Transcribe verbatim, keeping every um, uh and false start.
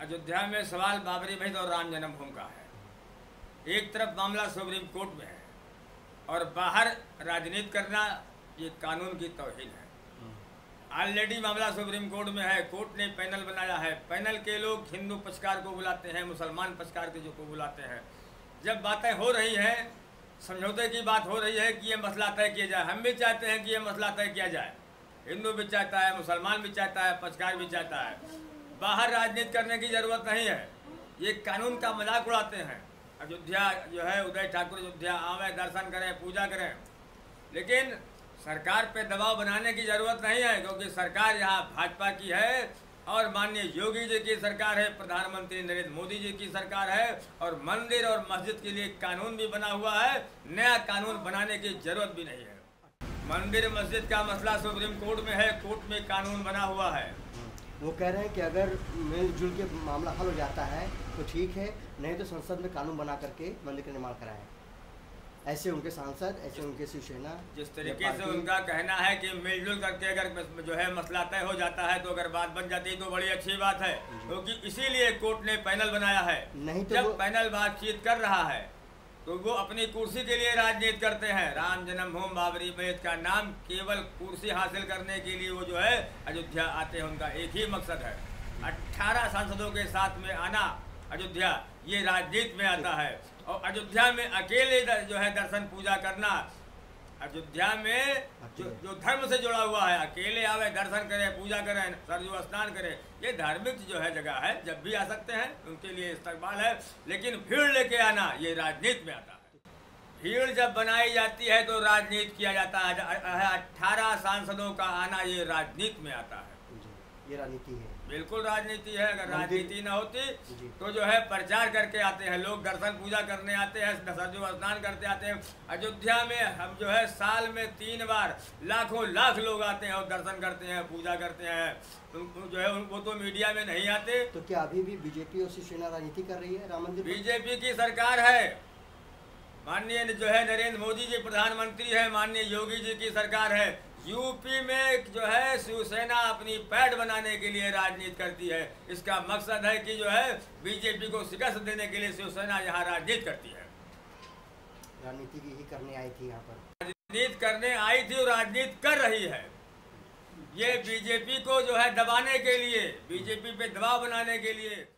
अयोध्या में सवाल बाबरी मस्जिद और राम जन्मभूमि का है। एक तरफ मामला सुप्रीम कोर्ट में है और बाहर राजनीति करना ये कानून की तौहीन है। ऑलरेडी मामला सुप्रीम कोर्ट में है, कोर्ट ने पैनल बनाया है। पैनल के लोग हिंदू पक्षकार को बुलाते हैं, मुसलमान पक्षकार के जो को बुलाते हैं। जब बातें हो रही हैं, समझौते की बात हो रही है कि ये मसला तय किया जाए, हम भी चाहते हैं कि ये मसला तय किया जाए। हिंदू भी चाहता है, मुसलमान भी चाहता है, पक्षकार भी चाहता है। बाहर राजनीति करने की ज़रूरत नहीं है। ये कानून का मजाक उड़ाते हैं। अयोध्या जो है, उदय ठाकुर अयोध्या आवे, दर्शन करें, पूजा करें, लेकिन सरकार पे दबाव बनाने की ज़रूरत नहीं है, क्योंकि सरकार यहाँ भाजपा की है और माननीय योगी जी की सरकार है, प्रधानमंत्री नरेंद्र मोदी जी की सरकार है। और मंदिर और मस्जिद के लिए कानून भी बना हुआ है, नया कानून बनाने की जरूरत भी नहीं है। मंदिर मस्जिद का मसला सुप्रीम कोर्ट में है, कोर्ट में कानून बना हुआ है। वो कह रहे हैं कि अगर मिलजुल के मामला हल हो जाता है तो ठीक है, नहीं तो संसद में कानून बना करके मंदिर का निर्माण कराएं। ऐसे उनके सांसद, ऐसे उनके शिवसेना, जिस तरीके से उनका कहना है कि मिलजुल करके अगर जो है मसला तय हो जाता है तो अगर बात बन जाती है तो बड़ी अच्छी बात है, क्योंकि तो इसीलिए कोर्ट ने पैनल बनाया है। नहीं तो जब पैनल बातचीत कर रहा है तो वो अपनी कुर्सी के लिए राजनीति करते हैं। राम जन्मभूमि बाबरी मस्जिद का नाम केवल कुर्सी हासिल करने के लिए वो जो है अयोध्या आते हैं। उनका एक ही मकसद है, अट्ठारह सांसदों के साथ में आना अयोध्या, ये राजनीति में आता है। और अयोध्या में अकेले जो है दर्शन पूजा करना, अयोध्या में जो जो धर्म से जुड़ा हुआ है, अकेले आवे, दर्शन करें, पूजा करें, सरयू स्नान करें, ये धार्मिक जो है जगह है, जब भी आ सकते हैं, उनके लिए इस्तकबाल है। लेकिन भीड़ लेके आना ये राजनीति में आता है। भीड़ जब बनाई जाती है तो राजनीति किया जाता है। अट्ठारह सांसदों का आना ये राजनीति में आता है। ये राजनीति है, बिल्कुल राजनीति है। अगर राजनीति ना होती तो जो है प्रचार करके आते हैं लोग, दर्शन पूजा करने आते हैं, सरयू स्नान करते आते हैं। अयोध्या में हम जो है साल में तीन बार लाखों लाख लोग आते हैं और दर्शन करते हैं, पूजा करते हैं। तो जो है वो तो मीडिया में नहीं आते। तो क्या अभी भी बीजेपी और शिवसेना राजनीति कर रही है राम मंदिर? बीजेपी की सरकार है, माननीय जो है नरेंद्र मोदी जी प्रधानमंत्री है, माननीय योगी जी की सरकार है। यूपी में जो है शिवसेना अपनी पैठ बनाने के लिए राजनीति करती है। इसका मकसद है कि जो है बीजेपी को शिकस्त देने के लिए शिवसेना यहाँ राजनीति करती है। राजनीति ही करने आई थी यहाँ पर, राजनीति करने आई थी और राजनीति कर रही है। ये बीजेपी को जो है दबाने के लिए, बीजेपी पे दबाव बनाने के लिए